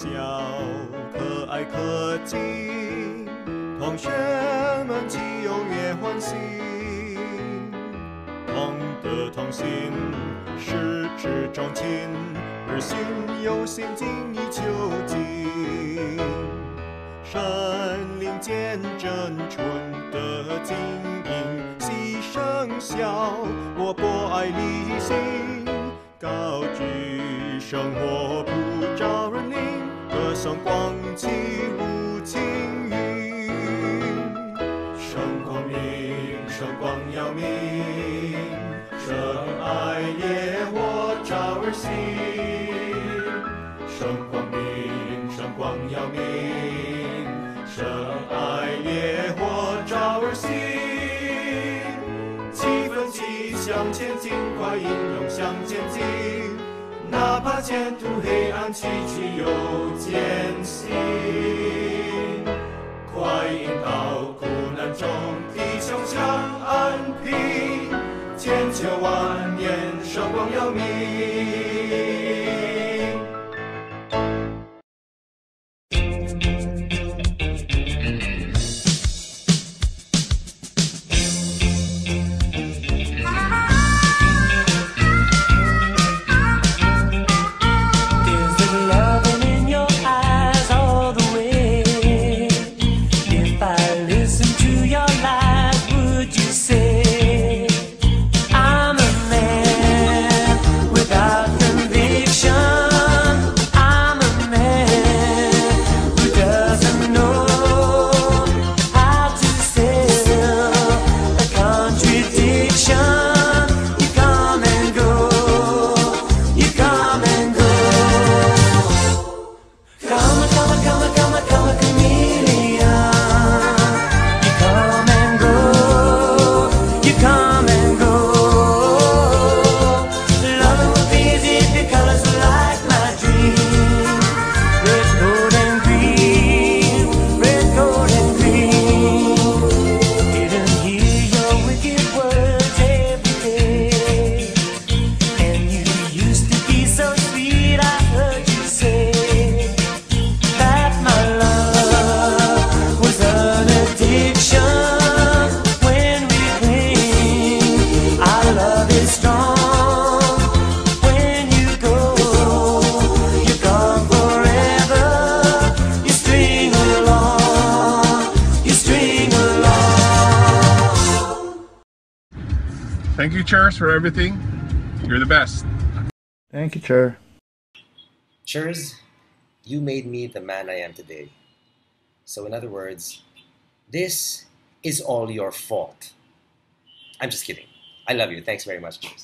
小，可爱可敬，同学们齐踊跃欢喜，同德同心，十指钟情，日新又新，精益求精。神灵见证纯德经营，牺牲孝，我博爱理性，高举生活不招人领，歌颂光气如青云。圣光明，圣光耀明，圣爱烈火照而行。圣光明，圣光耀明，圣爱烈火照而行。气奋气向前进，快英勇向前进，哪怕前途黑暗崎岖又艰辛。快引导苦难中弟兄相安平，千秋万年圣光耀明。 Thank you, Chairs, for everything. You're the best. Thank you, Chair. Chairs, you made me the man I am today. So in other words, this is all your fault. I'm just kidding. I love you. Thanks very much, Chairs.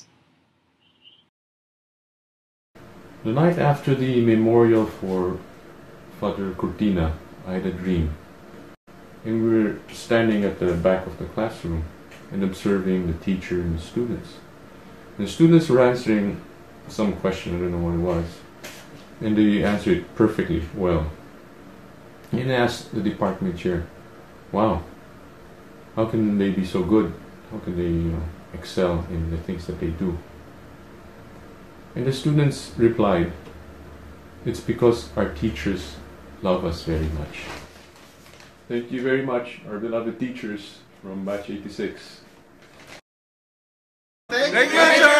The night after the memorial for Father Cortina, I had a dream. And we were standing at the back of the classroom and observing the teacher and the students. And the students were answering some question, I don't know what it was. And they answered it perfectly well. And I asked the department chair, wow, how can they be so good? How can they excel in the things that they do? And the students replied, it's because our teachers love us very much. Thank you very much, our beloved teachers from Batch 86. Thank you, Chairs!